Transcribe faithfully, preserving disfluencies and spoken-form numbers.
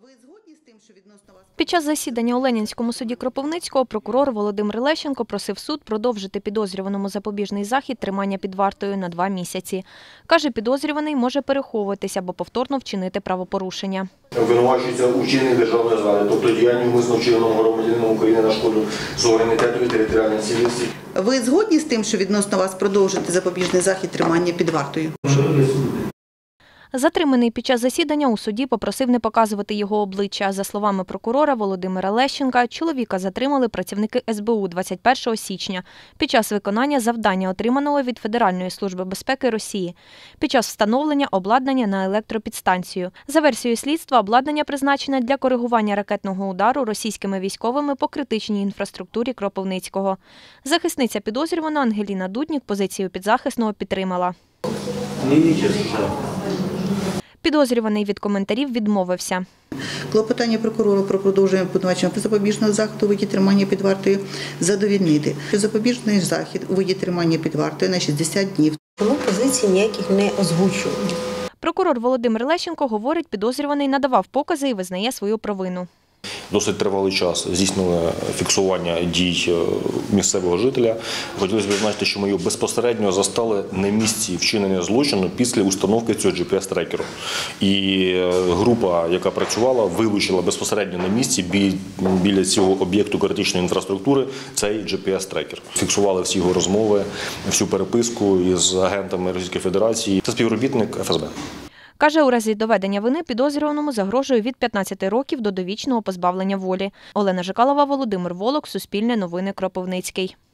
Під час засідання у Ленінському суді Кропивницького прокурор Володимир Лещенко просив суд продовжити підозрюваному запобіжний захід тримання під вартою на два місяці. Каже, підозрюваний може переховуватися або повторно вчинити правопорушення. Обвинувачується у вчиненні державної зради, тобто діяння умисно вчиненого громадянином України на шкоду суверенітету і територіальній цілісності. Ви згодні з тим, що відносно вас продовжити запобіжний захід тримання під вартою? Затриманий під час засідання у суді попросив не показувати його обличчя. За словами прокурора Володимира Лещенка, чоловіка затримали працівники ес бе у двадцять першого січня під час виконання завдання, отриманого від Федеральної служби безпеки Росії, під час встановлення обладнання на електропідстанцію. За версією слідства, обладнання призначене для коригування ракетного удару російськими військовими по критичній інфраструктурі Кропивницького. Захисниця підозрюваного Ангеліна Дуднік позицію підзахисного підтримала. Підозрюваний від коментарів відмовився. Клопотання прокурора про продовження обвинувачення запобіжного заходу у виді тримання під вартою задовільнити. Запобіжний захід у виді тримання під вартою на шістдесят днів. Тому позиції ніяких не озвучують. Прокурор Володимир Лещенко говорить, підозрюваний надавав покази і визнає свою провину. Досить тривалий час здійснили фіксування дій місцевого жителя. Хотілося б відзначити, що ми його безпосередньо застали на місці вчинення злочину після установки цього джі пі ес-трекеру. І група, яка працювала, вилучила безпосередньо на місці біля цього об'єкту критичної інфраструктури цей джі пі ес-трекер. Фіксували всі його розмови, всю переписку із агентами Російської Федерації. Це співробітник еф ес бе. Каже, у разі доведення вини підозрюваному загрожує від п'ятнадцяти років до довічного позбавлення волі. Олена Жикалова, Володимир Волок, Суспільне новини, Кропивницький.